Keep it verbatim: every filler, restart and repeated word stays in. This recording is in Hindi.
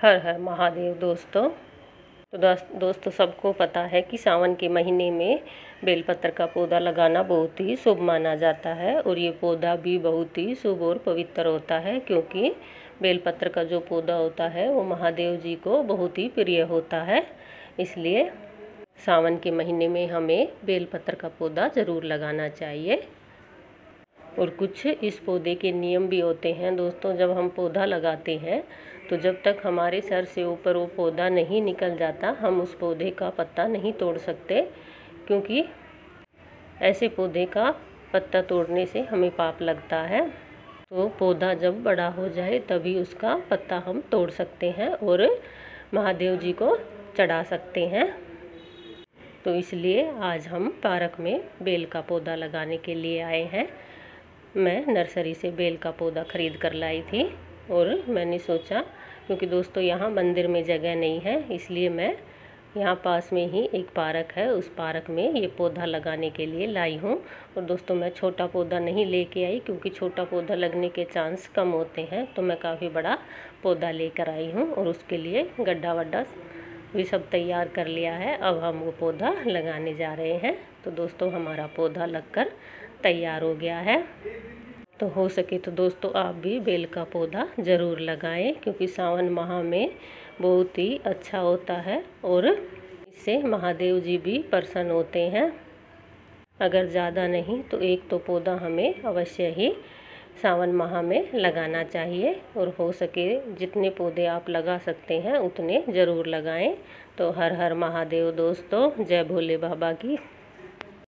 हर हर महादेव दोस्तों। तो दोस्त दोस्तों सबको पता है कि सावन के महीने में बेलपत्र का पौधा लगाना बहुत ही शुभ माना जाता है और ये पौधा भी बहुत ही शुभ और पवित्र होता है, क्योंकि बेलपत्र का जो पौधा होता है वो महादेव जी को बहुत ही प्रिय होता है। इसलिए सावन के महीने में हमें बेलपत्र का पौधा ज़रूर लगाना चाहिए। और कुछ इस पौधे के नियम भी होते हैं दोस्तों। जब हम पौधा लगाते हैं तो जब तक हमारे सर से ऊपर वो पौधा नहीं निकल जाता, हम उस पौधे का पत्ता नहीं तोड़ सकते, क्योंकि ऐसे पौधे का पत्ता तोड़ने से हमें पाप लगता है। तो पौधा जब बड़ा हो जाए तभी उसका पत्ता हम तोड़ सकते हैं और महादेव जी को चढ़ा सकते हैं। तो इसलिए आज हम पार्क में बेल का पौधा लगाने के लिए आए हैं। मैं नर्सरी से बेल का पौधा ख़रीद कर लाई थी और मैंने सोचा, क्योंकि दोस्तों यहाँ मंदिर में जगह नहीं है, इसलिए मैं यहाँ पास में ही एक पार्क है, उस पार्क में ये पौधा लगाने के लिए लाई हूँ। और दोस्तों मैं छोटा पौधा नहीं लेके आई, क्योंकि छोटा पौधा लगने के चांस कम होते हैं, तो मैं काफ़ी बड़ा पौधा लेकर आई हूँ और उसके लिए गड्ढा वड्ढा भी सब तैयार कर लिया है। अब हम वो पौधा लगाने जा रहे हैं। तो दोस्तों हमारा पौधा लगकर तैयार हो गया है। तो हो सके तो दोस्तों आप भी बेल का पौधा ज़रूर लगाएं, क्योंकि सावन माह में बहुत ही अच्छा होता है और इससे महादेव जी भी प्रसन्न होते हैं। अगर ज़्यादा नहीं तो एक तो पौधा हमें अवश्य ही सावन माह में लगाना चाहिए, और हो सके जितने पौधे आप लगा सकते हैं उतने ज़रूर लगाएं। तो हर हर महादेव दोस्तों, जय भोले बाबा की।